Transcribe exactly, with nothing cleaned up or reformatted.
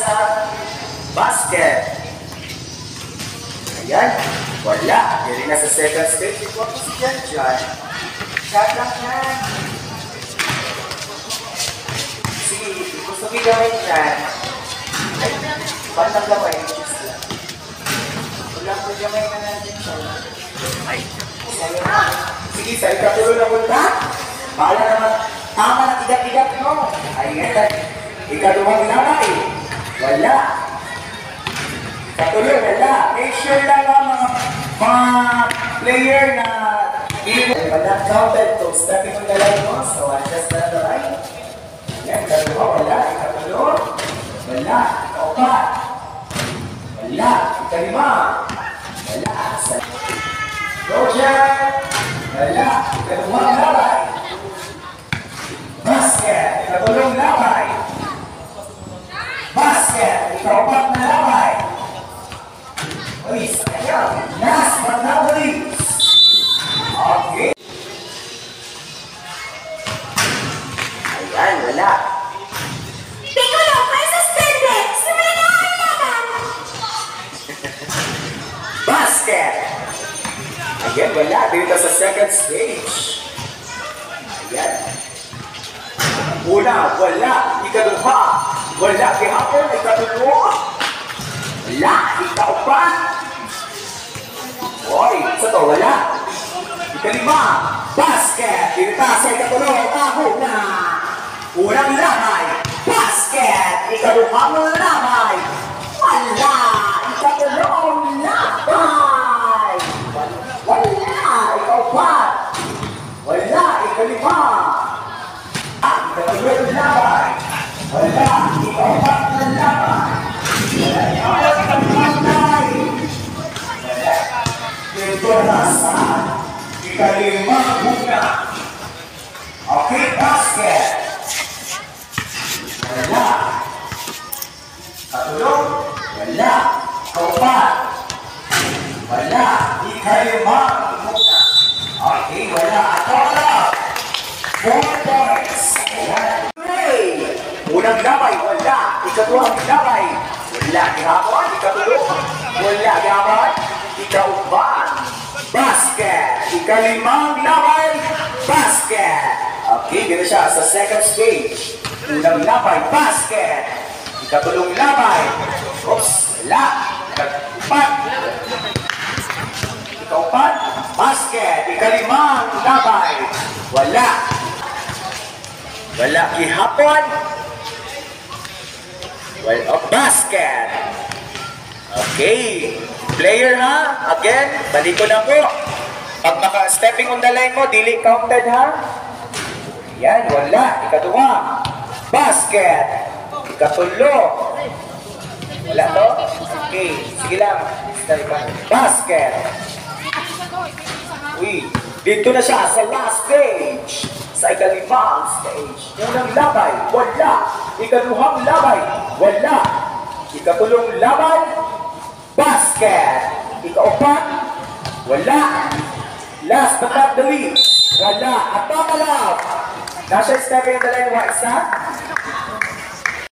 sa basket. Ayan, wala. Dili na sa second stage. Ito ako si Jan Jan. Shot lang yan. Sige, gusto ko gawin dyan. Ay, batang gawin. Wala ko gamay na natin siya. Ay, sige, sa ikatuloy na punta. Bahala naman. Tama na tigat-tigat mo. Ayan, ikaduhang lamay. Wala. Ikatuloy, wala. Make sure lang ang mga, mga player na wala counted to stepping on the line mo. So, adjust na the line. Ayan, ikaduha, wala. Ikatuloy, wala. Opat. Wala. Ikalima. Wala. Roger. Wala. Ikaduhang lamay. Basket, ikatulong lamay. Basket, ikaupat na lamay. Uy, sayang. Last but not least. Okay. Ayan, wala. Piccolo, may suspended. Sumigaw naman. Basket. Ayan, wala. Dito sa second stage. Ayan. Una, wala. Ikaduha, wala. Kihapon, ikatulong. Wala. Ikaupat. Hoy, sa to, wala. Ikalima, basket. Dito sa ikatulong, taho na. Unang lamay, basket. Ikaduhang lamay, wala. Ikatulong lamay. Wala. Ikaupat. Wala. Ikalima. Ikatulong lamay. Wala. Ikaupat na lamay. Wala. Ikaupat na lamay. Wala. Dito na sa ikalimang bunga. Okay, basket. Wala. Katulong. Wala. Kaupat. Wala. Ikalimang bunga. Okay, wala. Ato na. Four points. Ayan. Hey! Unang lamay, wala. Ikatuwang lamay, wala. Ihapon, ikatulong. Wala. Ihapon, ikaupat. Basket. Ikalimang lamay, basket. Okay, gano'n siya sa second stage. Unang lamay, basket. Ikatulong lamay. Oops, wala. Ikaupat. Ikaupat, basket. Ikalimang lamay, wala. Wala. Ihapon. Well, oh, basket. Okay. Player ha. Again, balik ko na po. Pag naka-stepping on the line mo, dili counted ha. Yan, wala. Ikaduha. Basket. Ikatulo. Wala to? Okay. Sige lang. Basket. Uy. Dito na siya sa last stage. Sa ikalimang stage. Unang labay. Wala. Ikaduhang labay. Wala. Ikatulong labay. Basket. Ikaupat. Wala. Last but not the least. Wala. At tama lang. Nasa stepping on the line, wa isa.